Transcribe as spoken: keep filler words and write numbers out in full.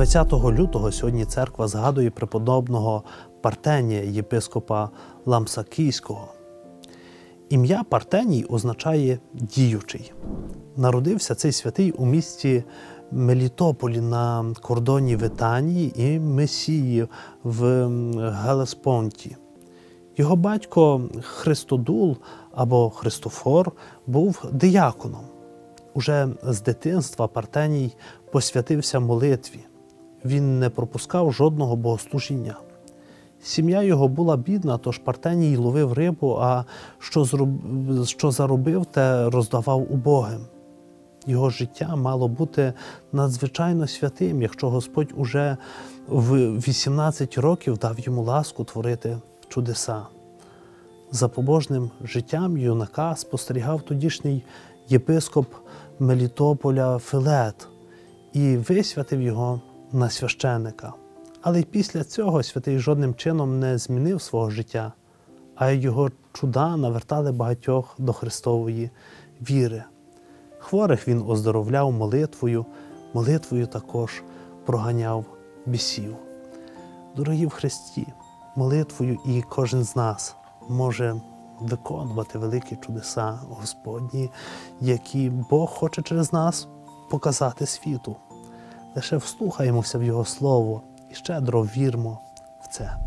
двадцятого лютого сьогодні церква згадує преподобного Партенія, єпископа Ламсакійського. Ім'я Партеній означає «діючий». Народився цей святий у місті Мелітополі на кордоні Витанії і Месії в Гелеспонті. Його батько Христодул або Христофор був дияконом. Уже з дитинства Партеній посвятився молитві. Він не пропускав жодного богослужіння. Сім'я його була бідна, тож Партеній ловив рибу, а що, зроб... що заробив, те роздавав убогим. Його життя мало бути надзвичайно святим, якщо Господь уже в вісімнадцять років дав йому ласку творити чудеса. За побожним життям юнака спостерігав тодішній єпископ Мелітополя Филет і висвятив його на священика. Але й після цього святий жодним чином не змінив свого життя, а його чуда навертали багатьох до Христової віри. Хворих він оздоровляв молитвою, молитвою також проганяв бісів. Дорогі в Христі, молитвою і кожен з нас може виконувати великі чудеса Господні, які Бог хоче через нас показати світу. Лише вслухаємося в Його Слово і щедро віримо в це.